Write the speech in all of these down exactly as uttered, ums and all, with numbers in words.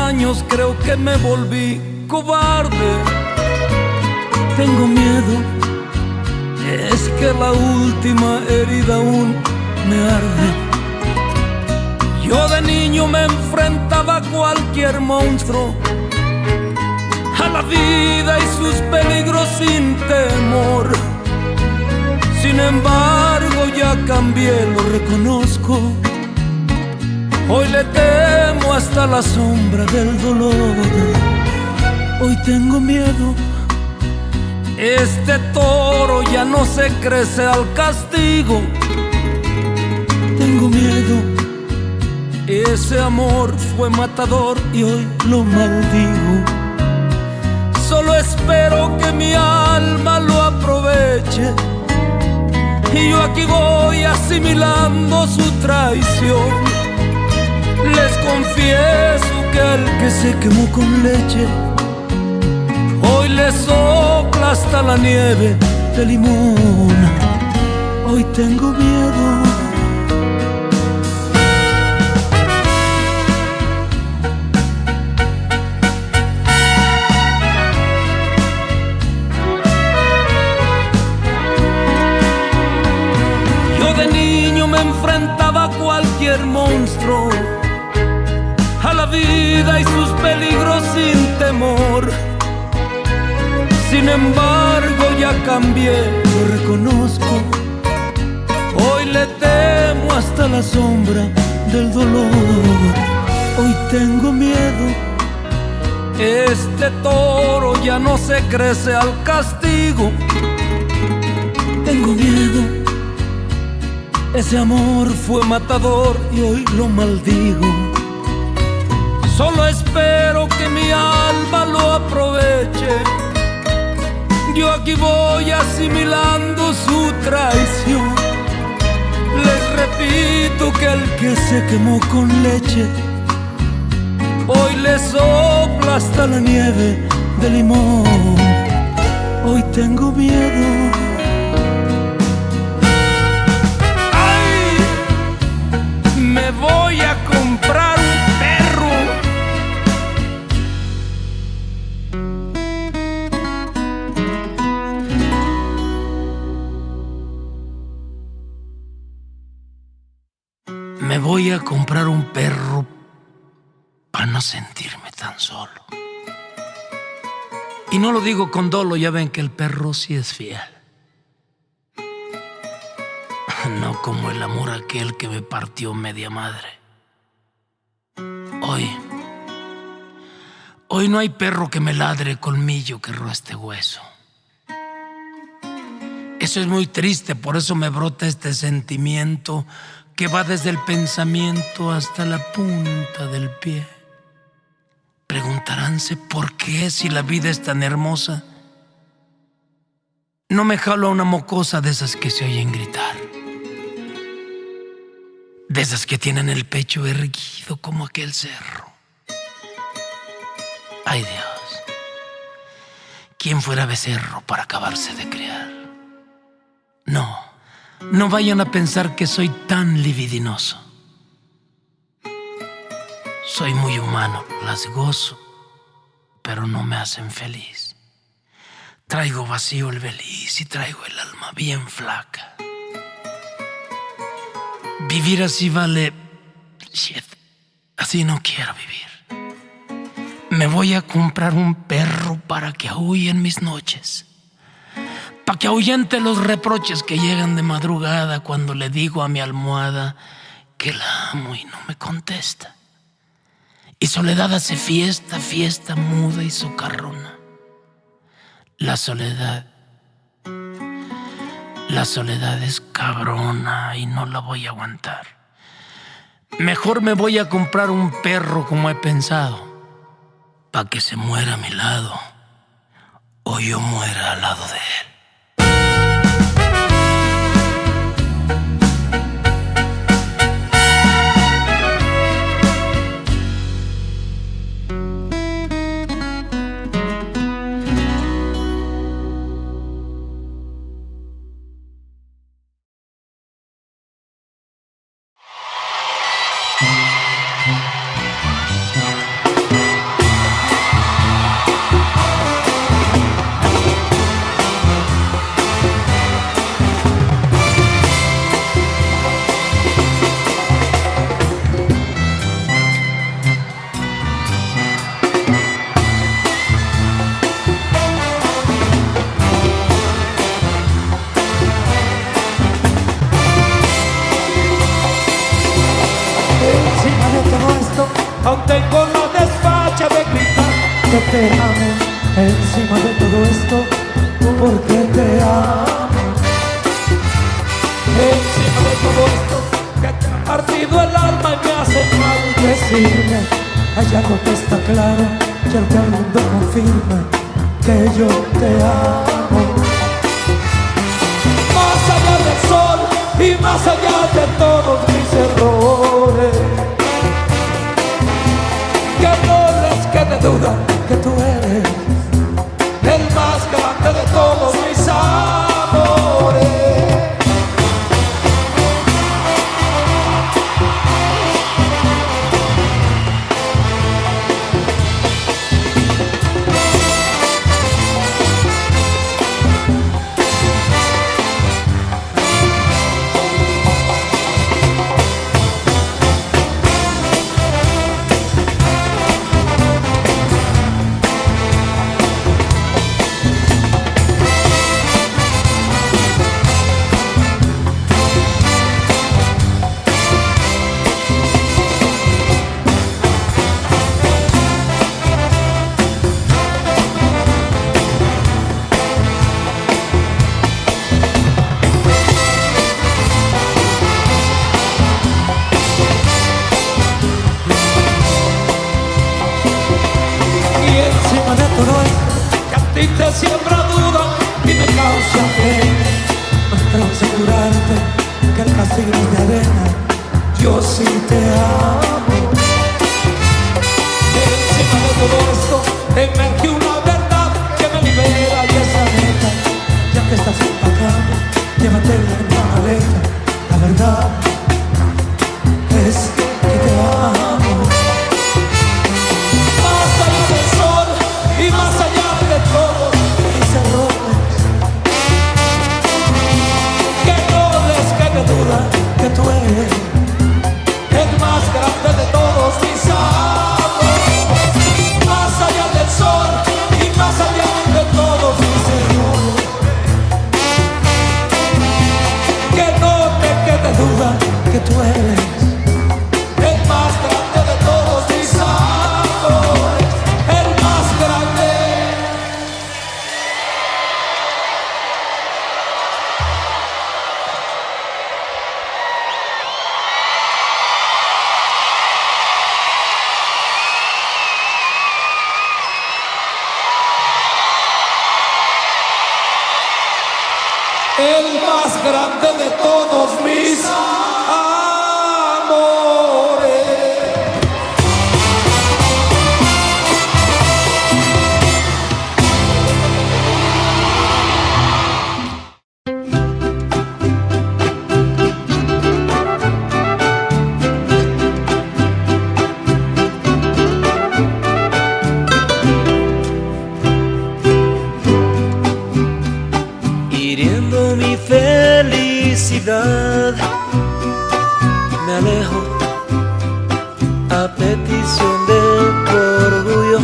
años creo que me volví cobarde. Tengo miedo, es que la última herida aún me arde. Yo de niño me enfrentaba a cualquier monstruo, a la vida y sus peligros sin temor. Sin embargo ya cambié, lo reconozco. Hoy le temo hasta la sombra del dolor. Hoy tengo miedo, este toro ya no se crece al castigo. Tengo miedo, ese amor fue matador y hoy lo maldigo. Solo espero que mi alma lo aproveche, y yo aquí voy asimilando su traición. Les confieso que al que se quemó con leche, hoy le sopla hasta la nieve de limón. Hoy tengo miedo. Yo de niño me enfrentaba a cualquier monstruo, a la vida y sus peligros sin temor. Sin embargo ya cambié, lo reconozco. Hoy le temo hasta la sombra del dolor. Hoy tengo miedo, este toro ya no se crece al castigo. Tengo miedo, ese amor fue matador y hoy lo maldigo. Solo espero que mi alma lo aproveche, yo aquí voy asimilando su traición. Les repito que el que se quemó con leche, hoy le sopla hasta la nieve de limón. Hoy tengo miedo. ¡Ay! Me voy a comprar un perro. Me voy a comprar un perro para no sentirme tan solo. Y no lo digo con dolo, ya ven que el perro sí es fiel. No como el amor aquel que me partió media madre. Hoy, hoy no hay perro que me ladre, colmillo que rueste hueso. Eso es muy triste, por eso me brota este sentimiento que va desde el pensamiento hasta la punta del pie. Preguntaránse por qué, si la vida es tan hermosa, no me jalo a una mocosa de esas que se oyen gritar, de esas que tienen el pecho erguido como aquel cerro. Ay Dios, ¿quién fuera becerro para acabarse de criar? No. No vayan a pensar que soy tan libidinoso. Soy muy humano, las gozo, pero no me hacen feliz. Traigo vacío el beliz y traigo el alma bien flaca. Vivir así vale... Shit, así no quiero vivir. Me voy a comprar un perro para que aúlle en mis noches, para que ahuyente los reproches que llegan de madrugada cuando le digo a mi almohada que la amo y no me contesta. Y soledad hace fiesta, fiesta muda y socarrona. La soledad, la soledad es cabrona y no la voy a aguantar. Mejor me voy a comprar un perro como he pensado, para que se muera a mi lado o yo muera al lado de él. noche de gritar que te amo encima de todo esto, porque te amo. Encima de todo esto que te ha partido el alma y me hace mal decirme. Allá todo está claro, ya que el mundo confirma que yo te amo. Más allá del sol y más allá de todos mis errores, que no les quede duda que tú eres el más grande de todos mis amores. Te siembra duda y me causa pena, me atrevo a asegurarte que el castigo de arena, yo sí te amo. Encima de todo esto emerge una verdad que me libera y esa neta, ya que estás empacando, llévatela en la maleta. La verdad es que te amo. Más allá del sol y más allá de todo, que no les quede duda que tú eres el más grande de todos mis amores. Más allá del sol y más allá de todos mis errores, que no te quede duda que tú eres el más grande de todos mis amores, el más grande. El más grande de todos mis amores. Hiriendo mi felicidad, me alejo a petición de tu orgullo.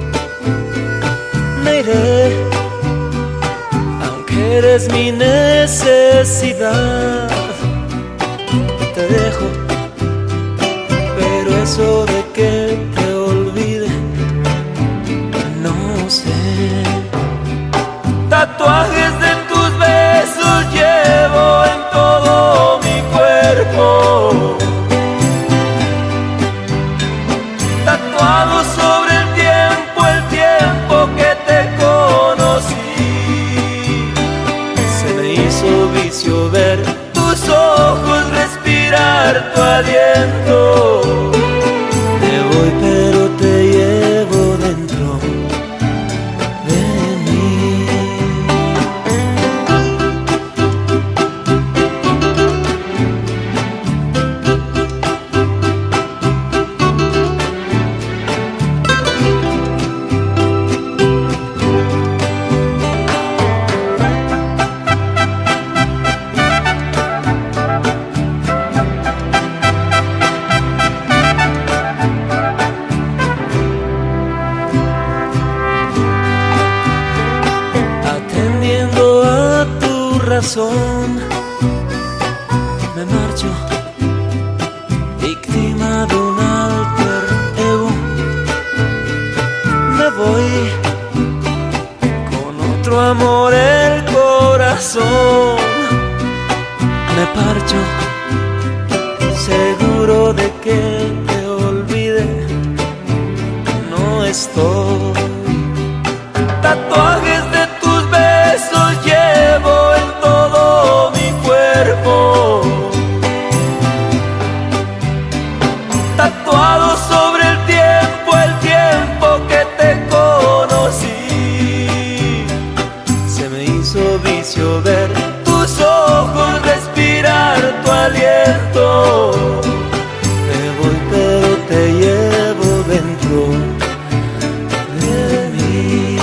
Me iré, aunque eres mi necesidad. Te dejo, pero eso de que te olvide, no sé. Tatuajes de tus besos llevo en todo mi cuerpo, tatuado sobre el tiempo, el tiempo que te conocí. Se me hizo vicio ver tus ojos, respirar tu aliento. Te voy pero te llevo dentro de mí. Me marcho, víctima de un alter ego. estoy. Tatuajes de tus besos llevo en todo mi cuerpo, tatuado sobre el tiempo, el tiempo que te conocí. Se me hizo vicio ver tus ojos, respirar tu aliento. Me voy pero te llevo dentro de mí.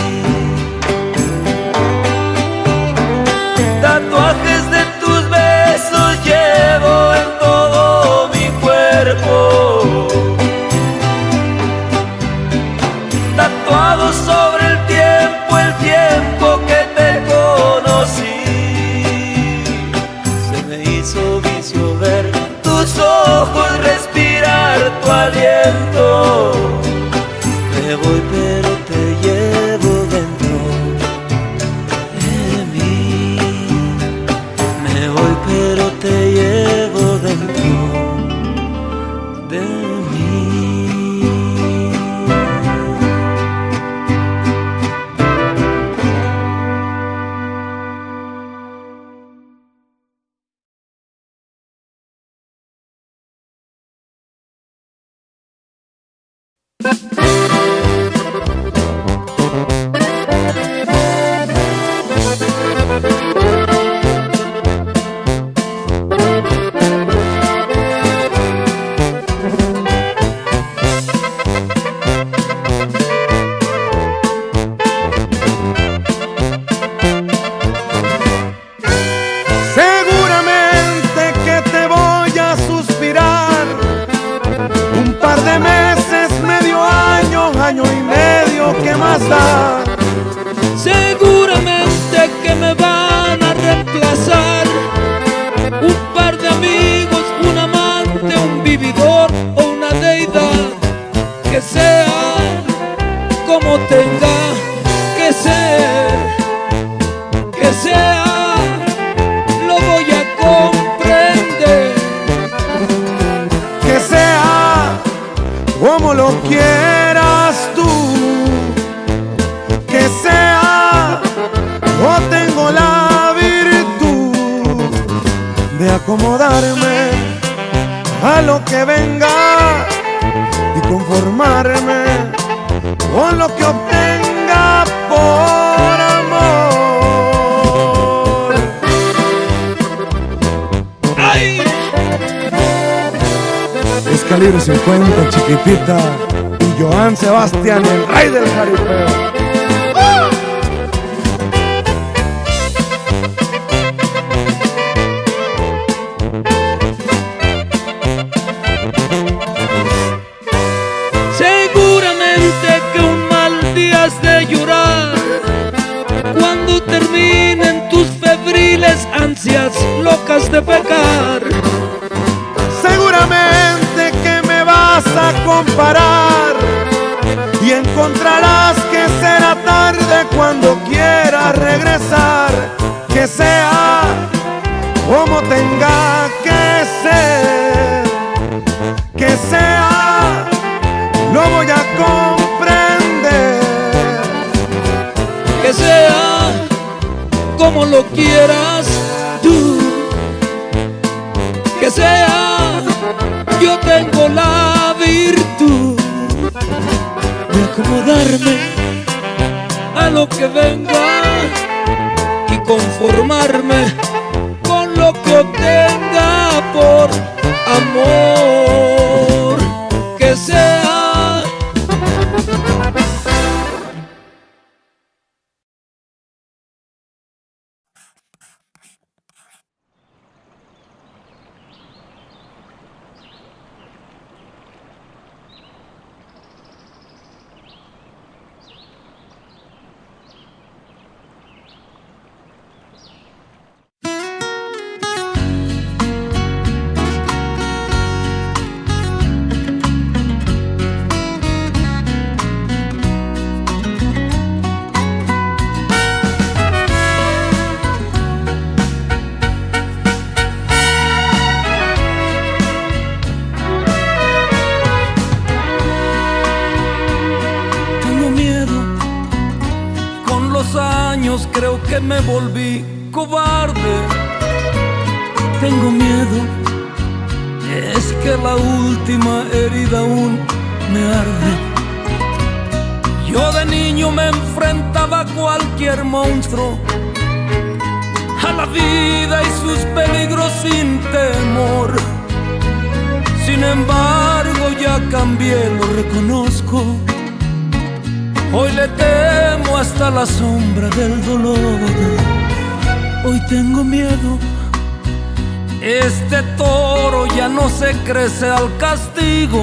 Tatuajes de tus besos llevo en todo mi cuerpo, tatuado sobre el tiempo, el tiempo que te conocí. Se me hizo vicio ver tus ojos, respirar tu aliento. Me voy pero te llevo dentro de mí. Me voy pero te llevo dentro de mí. Seguramente que te voy a suspirar un par de meses, medio año, año y medio, ¿qué más da? Seguramente que me van a reemplazar un par de amigos, un amante, un vividor o una deidad. Que sea como tenga que ser, que sea, lo voy a comprender. Que sea como lo quieras tú, que sea, yo tengo la virtud de acomodarme a lo que venga y conformarme con lo que obtenga por amor. ¡Ay! Es calibre cincuenta, Chiquitita, y Joan Sebastián, el rey del jaripeo. Seguramente que un mal día has de llorar cuando terminen tus febriles ansias locas de pecar. Seguramente que me vas a comparar y encontrarás que será tarde cuando quieras regresar. Que sea como tenga que ser, que sea, lo voy a comprender. Que sea como lo quieras tú, que sea, yo tengo la virtud de acomodarme a lo que venga y conformarme con lo que obtenga por amor. Que sea años creo que me volví cobarde. Tengo miedo, es que la última herida aún me arde. Yo de niño me enfrentaba a cualquier monstruo, a la vida y sus peligros sin temor. Sin embargo ya cambié, lo reconozco. Hoy le temo hasta la sombra del dolor. Hoy tengo miedo, este toro ya no se crece al castigo.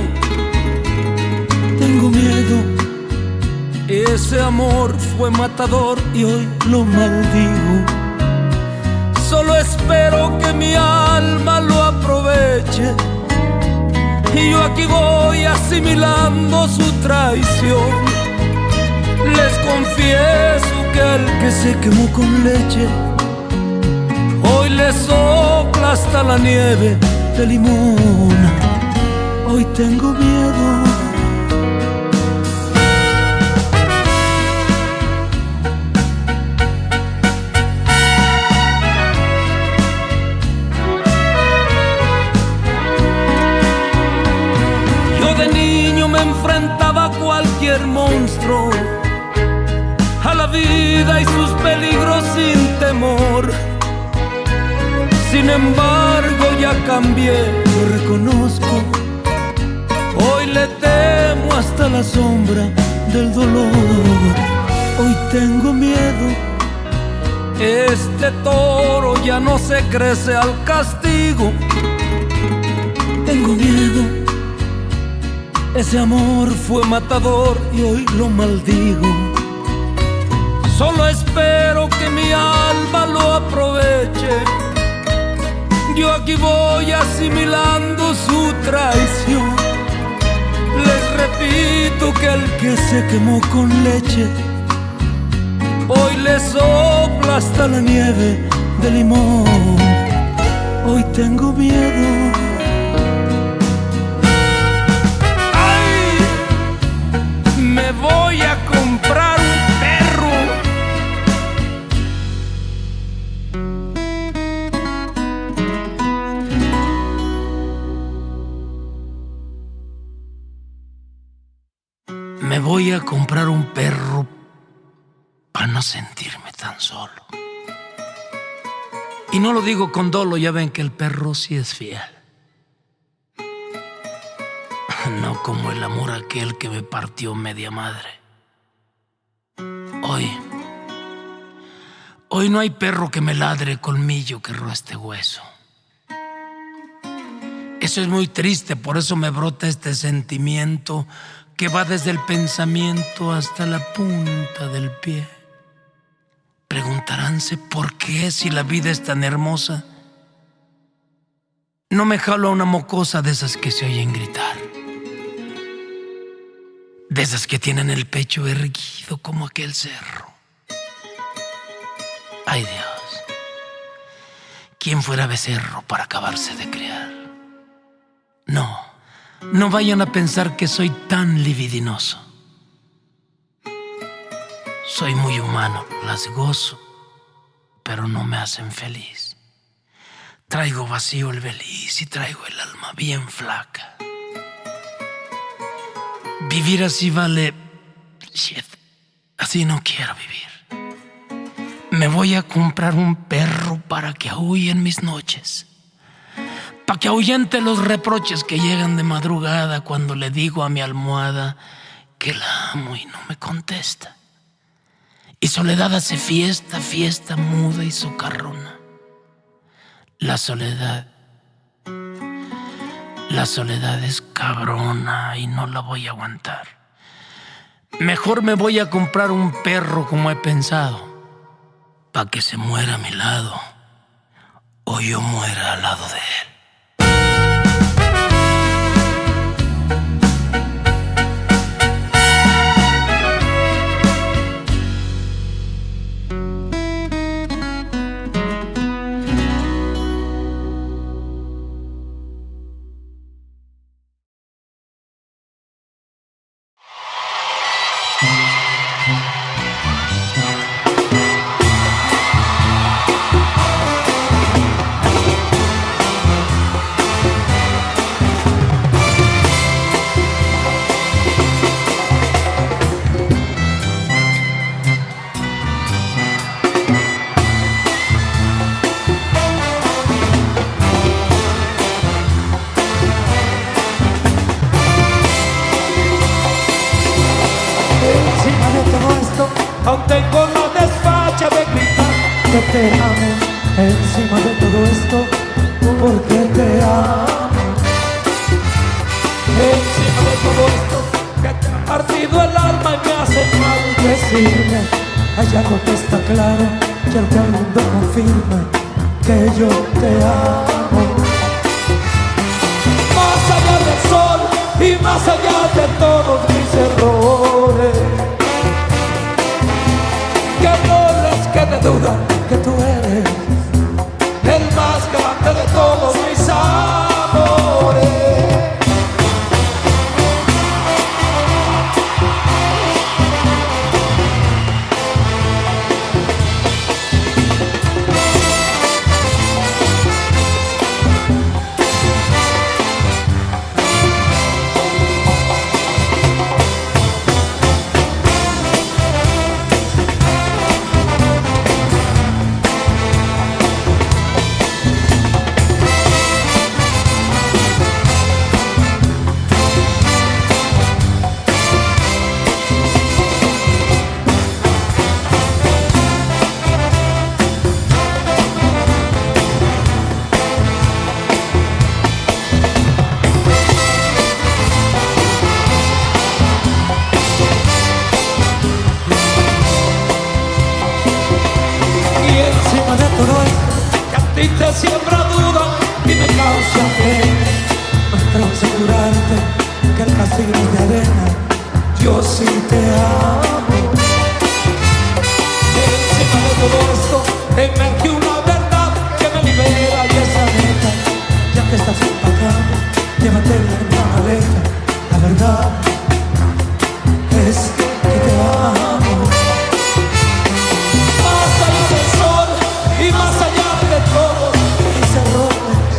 Tengo miedo, ese amor fue matador y hoy lo maldigo. Solo espero que mi alma lo aproveche, y yo aquí voy asimilando su traición. Les confieso que al que se quemó con leche, hoy le sopla hasta la nieve de limón. Hoy tengo miedo. Yo de niño me enfrentaba a cualquier monstruo, a la vida y sus peligros sin temor. Sin embargo ya cambié, lo reconozco. Hoy le temo hasta la sombra del dolor. Hoy tengo miedo, este toro ya no se crece al castigo. Tengo miedo, ese amor fue matador y hoy lo maldigo. Solo espero que mi alma lo aproveche, yo aquí voy asimilando su traición. Les repito que el que se quemó con leche, hoy le sopla hasta la nieve de limón. Hoy tengo miedo. ¡Ay! Me voy a comprar un perro. Me voy a comprar un perro para no sentirme tan solo. Y no lo digo con dolo, ya ven que el perro sí es fiel. No como el amor aquel que me partió media madre. Hoy, hoy no hay perro que me ladre, colmillo que rueste hueso. Eso es muy triste, por eso me brota este sentimiento que va desde el pensamiento hasta la punta del pie. Preguntaránse por qué, si la vida es tan hermosa, no me jalo a una mocosa de esas que se oyen gritar, de esas que tienen el pecho erguido como aquel cerro. Ay Dios, ¿quién fuera becerro para acabarse de criar? No, no vayan a pensar que soy tan libidinoso. Soy muy humano, las gozo, pero no me hacen feliz. Traigo vacío el beliz y traigo el alma bien flaca. Vivir así vale... shit, así no quiero vivir. Me voy a comprar un perro para que aúlle en mis noches, para que ahuyente los reproches que llegan de madrugada cuando le digo a mi almohada que la amo y no me contesta. Y soledad hace fiesta, fiesta muda y socarrona. La soledad, la soledad es cabrona y no la voy a aguantar. Mejor me voy a comprar un perro como he pensado, pa' que se muera a mi lado o yo muera al lado de él. encima de todo esto aún tengo la desfacha de gritar que te amo. Encima de todo esto, porque te amo. Encima de todo esto, que te ha partido el alma y me hace mal decirme. Allá no te está claro, quiero que el mundo confirme que yo te amo. Más allá del sol y más allá de todos mis errores, que no les quede duda que tú eres el más grande de todos mis amores. Y te siembra duda y me causa pena. No quiero asegurarte que el castigo de arena, yo sí te amo. Encima de todo esto emerge una verdad que me libera y esa neta. Ya que estás empacando, llévate en la maleta. La verdad es que te amo. Más allá del sol y más allá de todos mis errores,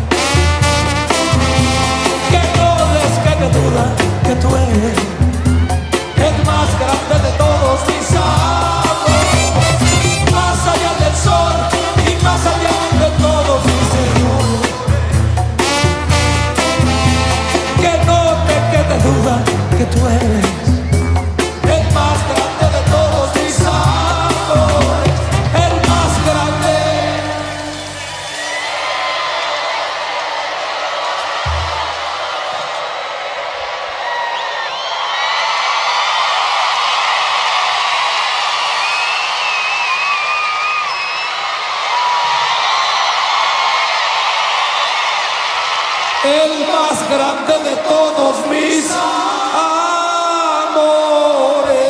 que no les quede duda que tú eres el más grande de todos mis amores. Más allá del sol y más allá de todos mis errores, que no te quede duda que tú eres el más grande de todos mis amores, el más grande. El más grande de todos mis amores.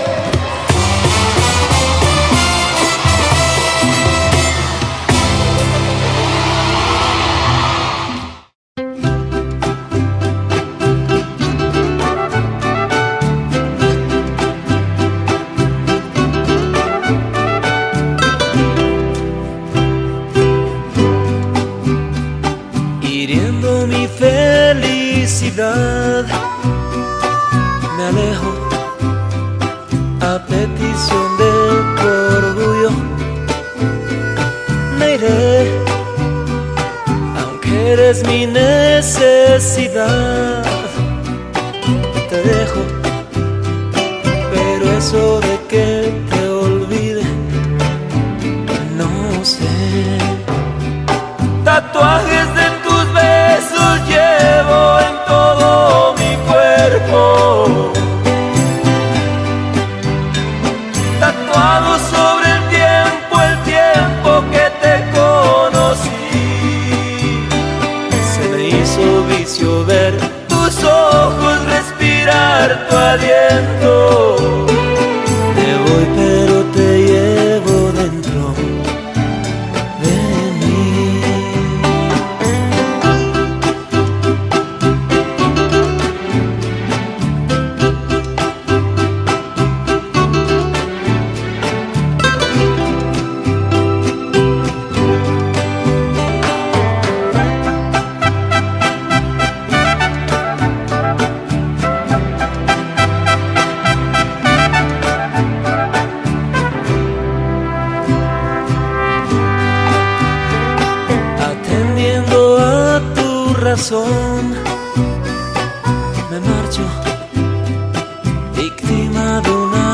Hiriendo mi felicidad, me alejo a petición de tu orgullo. Me iré, aunque eres mi necesidad. Te dejo, pero eso de que te olvide, no sé. Tatuajes de tus besos llevo en todo mi cuerpo, tatuado sobre el tiempo, el tiempo que te conocí. Se me hizo vicio ver tus ojos, respirar tu aliento. Te voy pero te llevo dentro de mí. Me marcho, víctima de una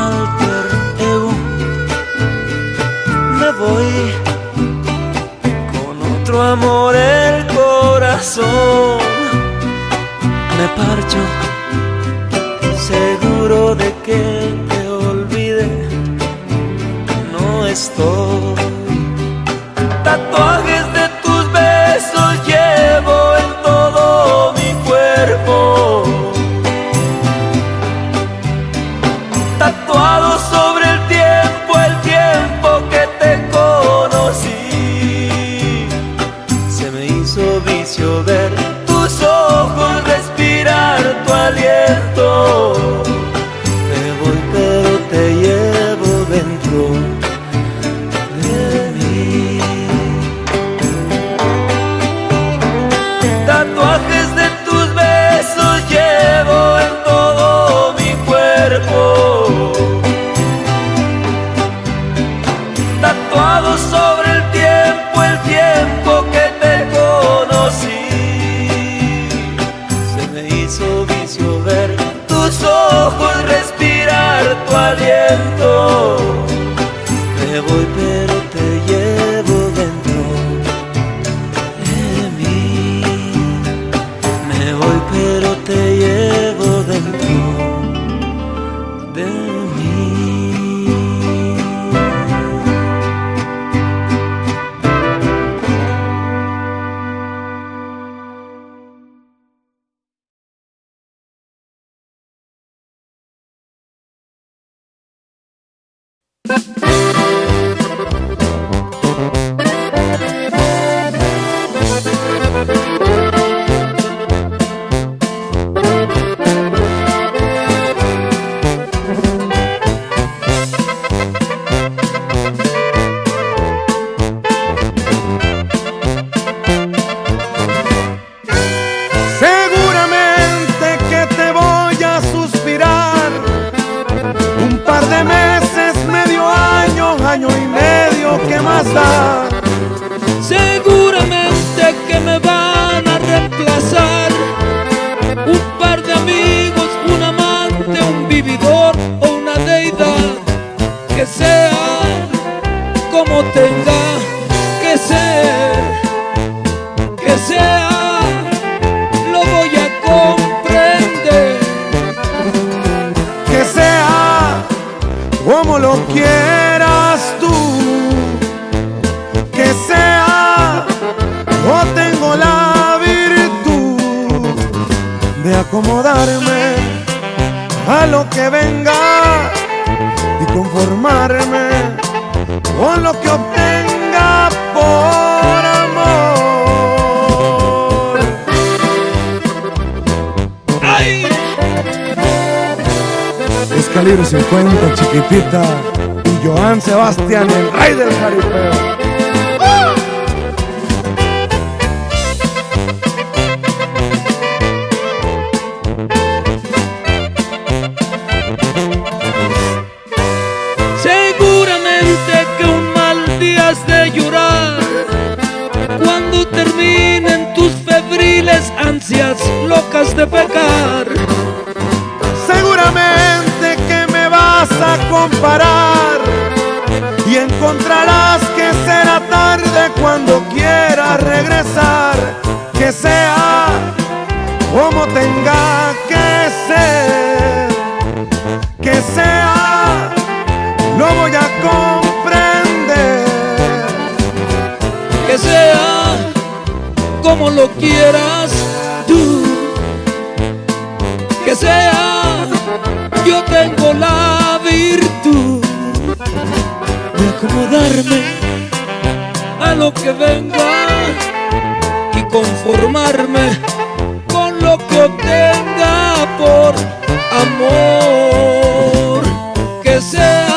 Seguramente que me van a reemplazar un par de amigos, un amante, un vividor o una deidad. Que sea como tenga que ser, que sea, lo voy a comprender. Que sea como lo quieras tú, que sea, yo tengo la virtud de acomodarme a lo que venga y conformarme con lo que obtenga por amor. ¡Ay! Es Calibre cincuenta, Chiquitita, y Joan Sebastián, el rey del jaripeo. Seguramente que un mal día has de llorar cuando terminen tus febriles ansias locas de pecar. Seguramente que me vas a comparar y encontrarás que será tarde cuando quieras regresar. Que sea como tenga que ser, que sea, lo voy a comprender. Que sea como lo quieras tú, que sea, yo tengo la virtud de acomodarme a lo que venga y conformarme con lo que obtenga por amor. Que sea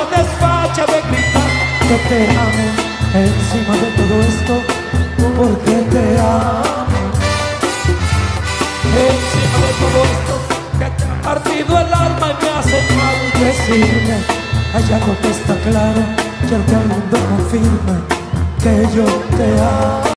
desfacha de gritar que te amo encima de todo esto, porque te amo. Encima de todo esto que te ha partido el alma y me hace mal decirme, hay algo que está claro, quiero que el mundo confirme que yo te amo.